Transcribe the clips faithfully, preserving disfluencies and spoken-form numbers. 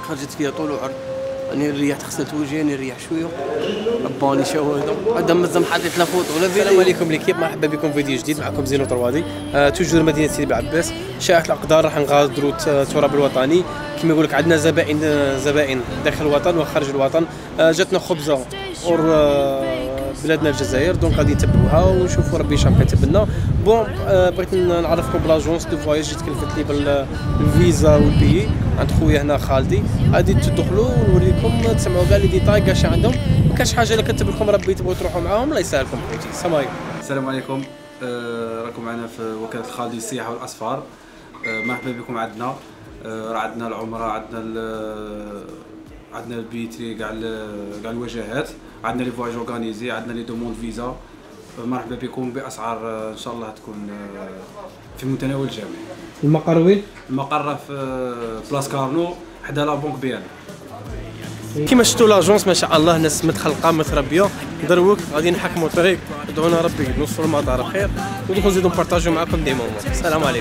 خرجت فيها طول وعرض. اني ريحت غسلت وجهي، اني ريح شويه رباني شواهد هذا مزم حطيت لا فوطو ولا فيديو. السلام عليكم ليكيب، مرحبا بكم في فيديو جديد. معكم زينو طروادي. آه توجور مدينه سيدي بلعباس. شائعة الاقدار راح نغادروا التراب الوطني كما يقول لك. عندنا زبائن زبائن داخل الوطن وخارج الوطن. آه جاتنا خبزه اور آه بلادنا الجزائر، دونك غادي نتبعوها ونشوفوا ربي شحال كيتب لنا. بون آه بغيت نعرفكم بلاجونس دو فواياج اللي تكلفت لي بالفيزا والبيي عند خويا هنا خالتي. غادي تدخلوا ونوريكم تسمعوا كاع لي ديتاي كاع شنو عندهم. ما كاش حاجه اللي كتب لكم ربي تبغوا تروحوا معاهم الله يسهلكم خويتي. السلام عليكم. السلام عليكم. آه راكم معنا في وكاله الخالدي للسياحه والاصفار. آه مرحبا بكم عندنا. آه راه عندنا العمره، عندنا عندنا البيتري، كاع كاع الوجهات، عندنا لي فواياج اورغانيزي، عندنا لي دوموند فيزا. مرحبا بكم باسعار ان شاء الله تكون في متناول الجميع. المقر وين؟ المقر في بلاص كارنو حدا لا بونك بيان. كيما شفتوا لاجونس ما شاء الله ناس متخلقه متربيه. دروك غادي نحكموا الطريق، ادعونا ربي نوصلوا المطار بخير ودخلوا نزيدوا نبارطاجيو معكم ديما. السلام عليكم.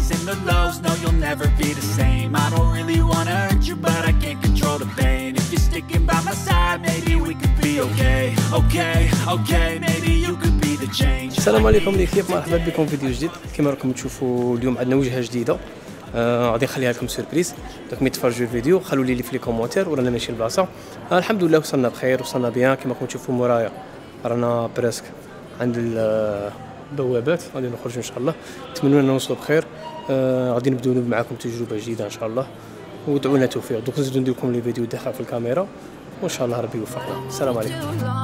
السلام عليكم ليكيب، مرحبا بكم في فيديو جديد. كما راكم تشوفوا اليوم عندنا وجهه جديده. آه غادي نخليها لكم سوربريز. دونك ملي تفرجوا الفيديو خلوا لي في لي كومونتير ورانا ماشي البلاصه. آه الحمد لله وصلنا بخير، وصلنا بيان. كما راكم تشوفوا مورايا رانا بريسك عند البوابات. غادي نخرجوا ان شاء الله. نتمنوا ان نوصلوا بخير. آه غادي نبداو معكم تجربه جديده ان شاء الله، ودعوا لنا التوفيق. دوك نزيدو ندير لكم لي فيديو داخل في الكاميرا وان شاء الله ربي يوفقنا. السلام عليكم.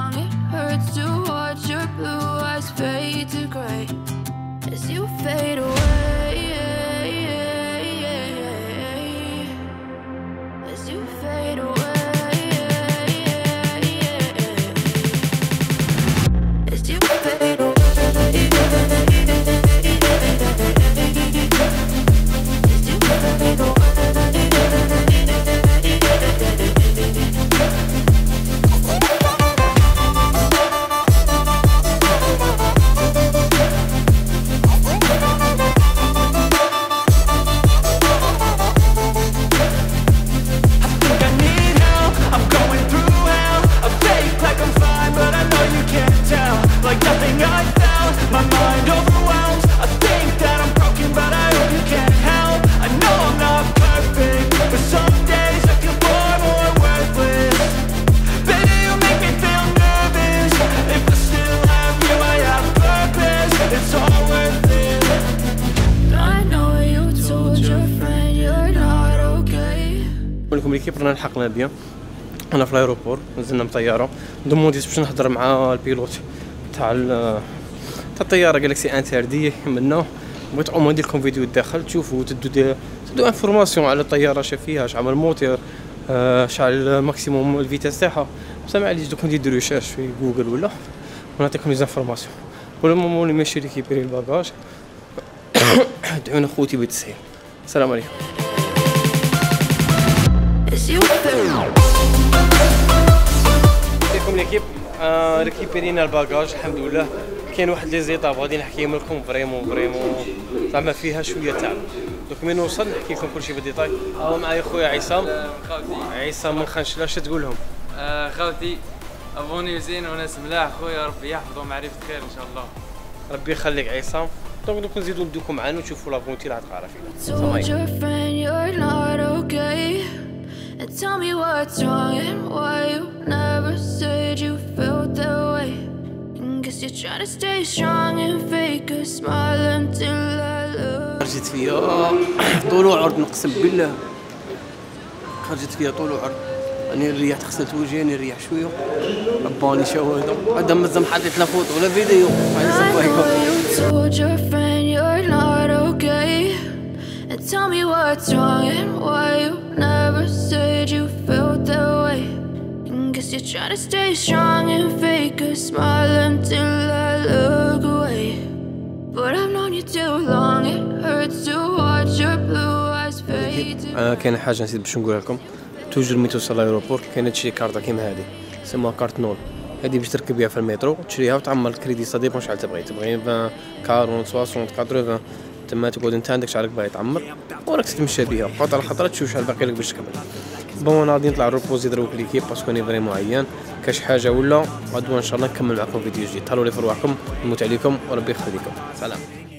لكم ليكيب رانا لحقنا بيان. انا في الايروبور نزلنا من طياره. دومونديت باش نهضر مع البيلوت تاع تاع الطياره جالكسي انتردي منا. بغيت او ندير لكم فيديو داخل تشوفوا تدو تدو انفورماسيون على الطياره، اش فيها، شحال الموتور، آه شحال الماكسيموم الفيتاس تاعها. سامع لي دوك ندير ريشيرش في جوجل ولا ونعطيكم لي زانفورماسيون. ولا مومون اللي ماشي ريكيبيري الباكاج دعونا خوتي بالتسهيل. السلام عليكم. كيفكم ليكيب؟ آه ريكيبيرينا الباكاج الحمد لله. كاين واحد لي زيطاب غادي نحكيهم لكم فريمون فريمون زعما فيها شويه تعب. دوك ملي نوصل نحكي لكم كلشي بالديتاي. ها معايا خويا عصام. خوتي عصام من خنشله. اش تقول لهم؟ آه خوتي ابوني زين وناس ملاح خويا، ربي يحفظهم معرفة خير ان شاء الله. ربي يخليك عصام. دونك دوك نزيدو ندوكم معانا ونشوفوا لافونتي راه تقرا فينا. And tell me what's wrong and why you never said you felt that way. And guess you're trying to stay strong and fake a smile until I look. خرجت فيها طول وعرض نقسم بالله. خرجت فيها طول وعرض. اني ريحت غسلت وجهي، اني ريح شويه رباني شواهد هذا مزم حطيت لا فوطو ولا فيديو. And tell me what's wrong and why you never said you felt that way. And guess you're trying to stay strong and fake a smile until I look away. But I've known you too long, it hurts to watch your blue eyes fade. آه كاين حاجه نسيت باش نقولها لكم. توجور ملي توصل لايروبور كاينه تشري كارطه كيما هذه يسموها كارت نول. هذه باش تركب بها في المترو تشريها وتعمر الكريدي. صا ديبون شحال تبغي، تبغي عشرين أربعين ستين ثمانين تما تقعد انت عندك شحال باغي تعمر وراك تتمشى بها خطره خطره تشوف شحال باقي لك باش تكمل. بون غادي نطلع روبوزي دروك ليكيب باسكو اني فريمون عيان كاش حاجه ولا غدوه ان شاء الله نكمل معكم فيديو جديد. تهلاو لي في رواحكم، نموت عليكم وربي يخليكم. سلام.